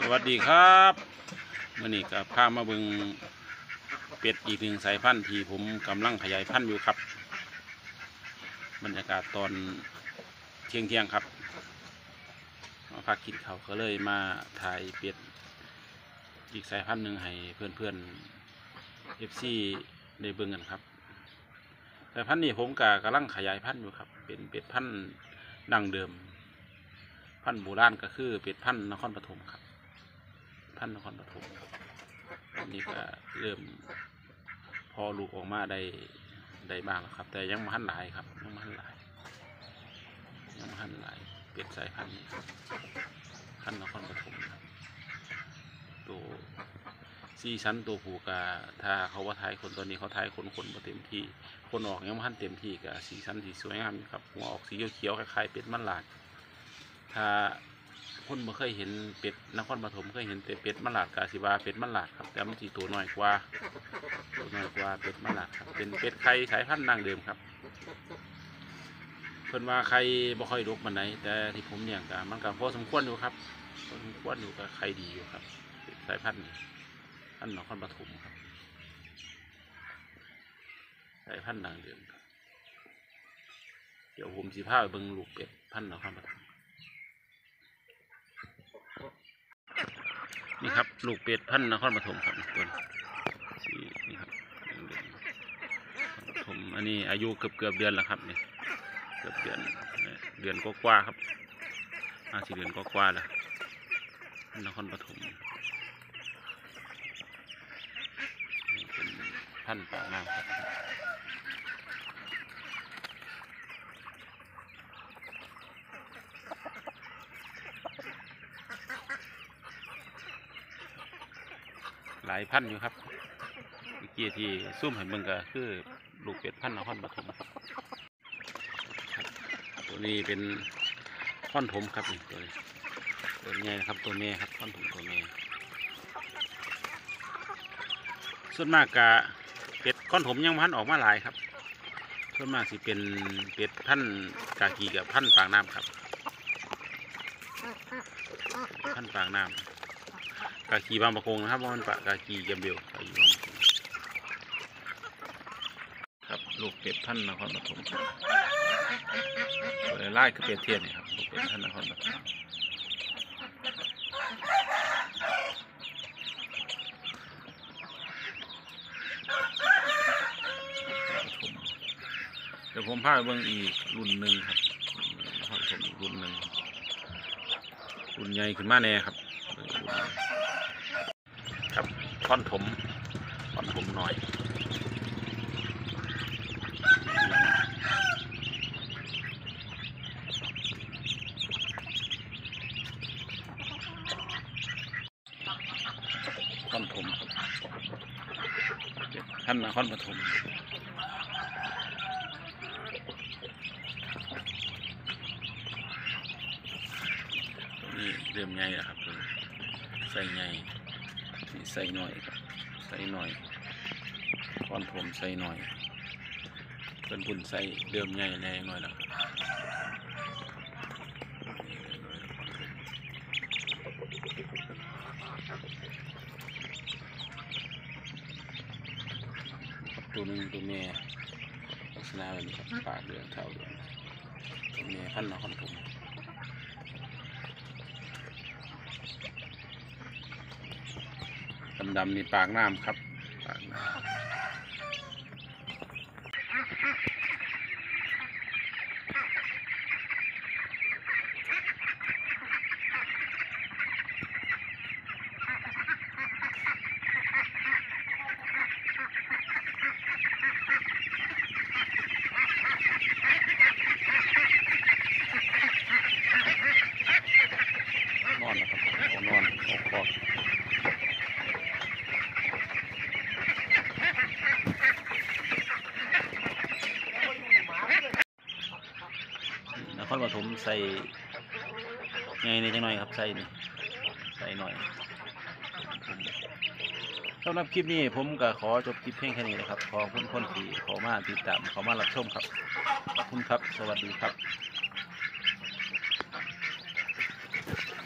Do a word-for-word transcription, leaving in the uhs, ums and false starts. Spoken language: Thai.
วัสดีครับมื่อนี้ก็พามาเบิ่งเป็ดอีกหนึ่งสายพันธุ์ที่ผมกำลังขยายพันธุ์อยู่ครับบรรยากาศตอนเที่ยงเที่ยงครับมาพักกินข้าวก็เลยมาถ่ายเป็ดอีกสายพันธุ์หนึ่งให้เพื่อนเพื่อนเอฟซีได้เบิ่งกันครับสายพันธุ์นี้ผมก็กำลังขยายพันธุ์อยู่ครับเป็นเป็ดพันธุ์ดั้งเดิมพันธุ์โบราณก็คือเป็ดพันธุ์นครปฐมครับพันธุ์นครปฐมอันนี้ก็เริ่มพอลูกออกมาได้ได้บ้างแล้วครับแต่ยังไม่ทันหลายครับยังไม่ทันหลายยังไม่ทันหลายเป็ดสายพันธุ์นี้พันธุ์นครปฐมครับตัวซีซันตัวผูกาถ้าเขาว่าทายคนตอนนี้เขาทายคนคนมาเต็มที่คนออกยังไม่ทันเต็มที่กับสีสันสีสวยงามครับหัวออกสีเขียวๆคล้ายๆเป็ดมันหลาดถ้าคนไม่เคยเห็นเป็ดนครปฐมเคยเห็นแต่เป็ดมะหลาดกาสิบาเป็ดมะหลาดครับแต่มันสีตัวน้อยกว่าตัวน้อยกว่าเป็ดมะหลาดครับเป็นเป็ดไข่สายพันธุ์ดั้งเดิมครับเพิ่นว่าไข่บ่ค่อยดกมันไหนแต่ที่ผมเลี้ยงก็มันก็พอสมควรอยู่ครับพอสมควรอยู่ก็ไข่ดีอยู่ครับสายพันธุ์พันธุ์นครปฐมครับสายพันธุ์ดั้งเดิมครับเดี๋ยวผมสิพาไปเบิ่งลูกเป็ดพันธุ์นครปฐมนี่ครับลูกเป็ดพันธุ์นครปฐมครับตัวนี่ครับผมอันนี้อายุเกือบเกือบเดือนแล้วครับนี่เกือบเดือนเดือนกว่าๆครับอาสี่เดือนกว่าๆแล้วนครปฐมเป็นพันธุ์ปากน้ำครับหลายพันอยู่ครับเมื่อกี้ที่ซุ่มเห็นมึงก็คือลูกเป็ดพันธุ์นครปฐมตัวนี้เป็นค่อนถมครับนี่ตัวนี้ตัวนี้นะครับตัวเมย์ครับค่อนถมตัวเมย์ส่วนมากกะเป็ดค่อนถมยังพันออกมาหลายครับส่วนมากสิเป็นเป็ดพันธุ์กากีกับพันธุ์ปากน้ำครับพันธุ์ปากน้ำกากีบางประกงนะครับเพราะมันปะกากีเกมเบลกากีบางประกงครับลูกเป็ดพันธุ์นครปฐมตัวไล่คือเป็ดเทียนนี่ครับลูกเป็ดพันธุ์นครปฐมเดี๋ยวผมพาไปเบิ่งอีกรุ่นหนึ่งครับนครปฐมอีกรุ่นหนึ่งรุ่นใหญ่ขึ้นมาแน่ครับครับท่อนถมท่อนถมหน่อยท่อนถมครับท่านนครปฐมนี่เริ่มใหญ่แล้วครับใส่ใหญ่ใส่หน่อยใส่หน่อยคอนผมใส่หน่อยเป็นบุญใส่เดิมใหญ่แรงหน่อยแล้วตัวนึงตัวเมียลักษณะแบบนี้ครับปากเดือดเท่าเดือดตัวเมียพันนครปฐมดำๆนี่ปากน้ำครับปากน้ำนอนนะครับนอนคอนครปฐมใส่ไงในจังหน่อยครับใส่ใส่หน่อยสำหรับคลิปนี้ผมก็ขอจบคลิปเพียงแค่นี้นะครับขอคุณคนที่ขอมาติดตามขอมารับชมครับขอบคุณครับสวัสดีครับ